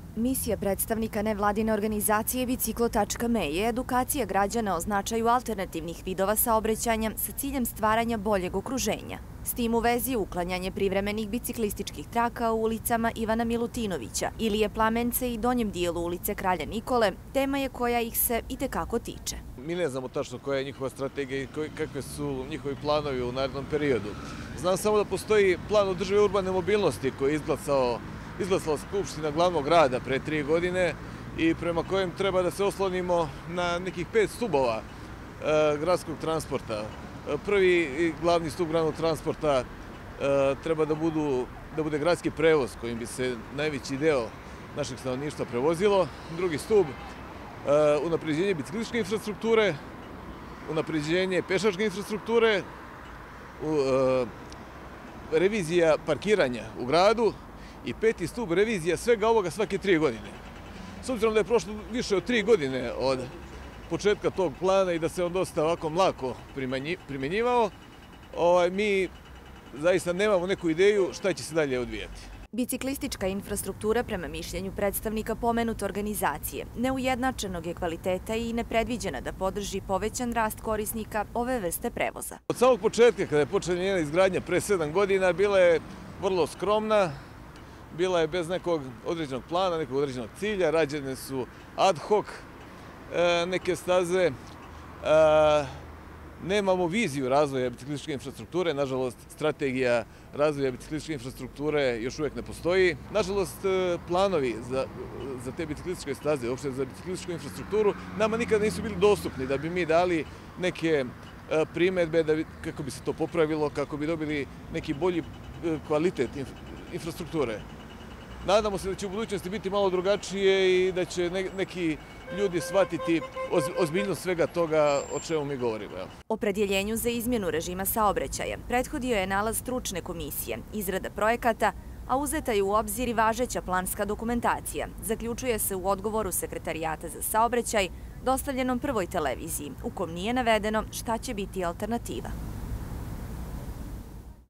Misija predstavnika nevladine organizacije Biciklo.me je edukacija građana o značaju alternativnih vidova saobraćanja sa ciljem stvaranja boljeg okruženja. S tim u vezi uklanjanje privremenih biciklističkih traka u ulicama Ivana Milutinovića, Ilije Plamence i donjem dijelu ulice Kralja Nikole, tema je koja ih se itekako tiče. Mi ne znamo tačno koja je njihova strategija i kakve su njihovi planovi u narednom periodu. Znam samo da postoji plan održive urbane mobilnosti koji je izglasala Skupština glavnog grada pre 3 godine i prema kojem treba da se oslonimo na nekih 5 stubova gradskog transporta. Prvi i glavni stub gradskog transporta treba da bude gradski prevoz kojim bi se najveći deo našeg stanovništva prevozilo. Drugi stub, unapređenje biciklističke infrastrukture, unapređenje pešačke infrastrukture, revizija parkiranja u gradu i 5. stub, revizija svega ovoga svake 3 godine. S obzirom da je prošlo više od 3 godine od početka tog plana i da se on dosta ovako mlako primjenjivao, mi zaista nemamo neku ideju šta će se dalje odvijati. Biciklistička infrastruktura, prema mišljenju predstavnika pomenute organizacije, neujednačenog je kvaliteta i nepredviđena da podrži povećan rast korisnika ove vrste prevoza. Od samog početka, kada je počela njena izgradnja pre 7 godina, bila je vrlo skromna, bila je bez nekog određenog plana, nekog određenog cilja, rađene su ad hoc neke staze. Nemamo viziju razvoja biciklističke infrastrukture, nažalost strategija razvoja biciklističke infrastrukture još uvijek ne postoji. Nažalost, planovi za te biciklističke staze, uopšte za biciklističku infrastrukturu, nama nikada nisu bili dostupni da bi mi dali neke primedbe kako bi se to popravilo, kako bi dobili neki bolji kvalitet infrastrukture. Nadamo se da će u budućnosti biti malo drugačije i da će neki ljudi shvatiti ozbiljnost svega toga o čemu mi govorimo. Opredjeljenju za izmjenu režima saobraćaja prethodio je nalaz stručne komisije, izrada projekata, a uzeta je u obzir i važeća planska dokumentacija, zaključuje se u odgovoru Sekretarijata za saobraćaj dostavljenom Prvoj televiziji, u kom nije navedeno šta će biti alternativa.